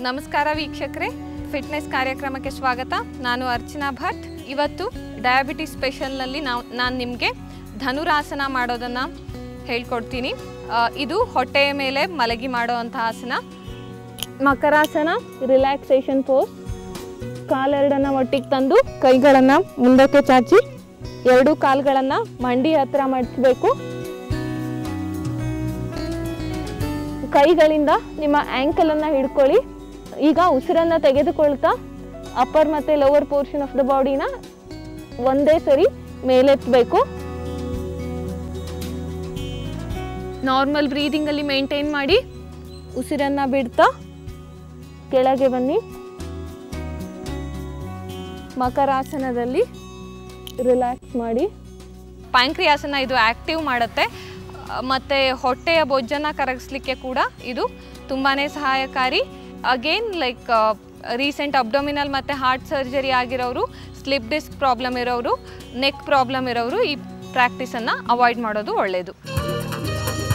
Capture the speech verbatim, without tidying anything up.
ನಮಸ್ಕಾರ ವೀಕ್ಷಕರೇ, ಫಿಟ್ನೆಸ್ ಕಾರ್ಯಕ್ರಮಕ್ಕೆ ಸ್ವಾಗತ. ನಾನು ಅರ್ಚನಾ ಭಟ್. ಇವತ್ತು ಡಯಾಬಿಟಿಸ್ ಸ್ಪೆಷಲ್ನಲ್ಲಿ ನಾವು ನಾನು ನಿಮಗೆ ಧನುರಾಸನ ಮಾಡೋದನ್ನು ಹೇಳ್ಕೊಡ್ತೀನಿ. ಇದು ಹೊಟ್ಟೆಯ ಮೇಲೆ ಮಲಗಿ ಮಾಡುವಂಥ ಆಸನ. ಮಕರಾಸನ, ರಿಲ್ಯಾಕ್ಸೇಷನ್ ಪೋಸ್. ಕಾಲೆರಡನ್ನು ಒಟ್ಟಿಗೆ ತಂದು ಕೈಗಳನ್ನು ಮುಂದಕ್ಕೆ ಚಾಚಿ ಎರಡು ಕಾಲುಗಳನ್ನು ಮಂಡಿ ಹತ್ರ ಮಡಿಸಬೇಕು. ಕೈಗಳಿಂದ ನಿಮ್ಮ ಆ್ಯಂಕಲನ್ನು ಹಿಡ್ಕೊಳ್ಳಿ. ಈಗ ಉಸಿರನ್ನು ತೆಗೆದುಕೊಳ್ತಾ ಅಪ್ಪರ್ ಮತ್ತು ಲೋವರ್ ಪೋರ್ಷನ್ ಆಫ್ ದ ಬಾಡಿನ ಒಂದೇ ಸರಿ ಮೇಲೆತ್ತಬೇಕು. ನಾರ್ಮಲ್ ಬ್ರೀದಿಂಗಲ್ಲಿ ಮೇಂಟೈನ್ ಮಾಡಿ ಉಸಿರನ್ನು ಬಿಡ್ತಾ ಕೆಳಗೆ ಬನ್ನಿ. ಮಕರಾಸನದಲ್ಲಿ ರಿಲ್ಯಾಕ್ಸ್ ಮಾಡಿ. ಪ್ಯಾಂಕ್ರಿಯಾಸನ ಇದು ಆ್ಯಕ್ಟಿವ್ ಮಾಡುತ್ತೆ ಮತ್ತು ಹೊಟ್ಟೆಯ ಬೊಜ್ಜನ್ನು ಕರಗಿಸ್ಲಿಕ್ಕೆ ಕೂಡ ಇದು ತುಂಬಾ ಸಹಾಯಕಾರಿ. ಅಗೇನ್ ಲೈಕ್ ರೀಸೆಂಟ್ ಅಬ್ಡೋಮಿನಲ್ ಮತ್ತು ಹಾರ್ಟ್ ಸರ್ಜರಿ ಆಗಿರೋರು, ಸ್ಲಿಪ್ ಡಿಸ್ಕ್ ಪ್ರಾಬ್ಲಮ್ ಇರೋರು, ನೆಕ್ ಪ್ರಾಬ್ಲಮ್ ಇರೋರು ಈ ಪ್ರಾಕ್ಟೀಸನ್ನು ಅವಾಯ್ಡ್ ಮಾಡೋದು ಒಳ್ಳೆಯದು.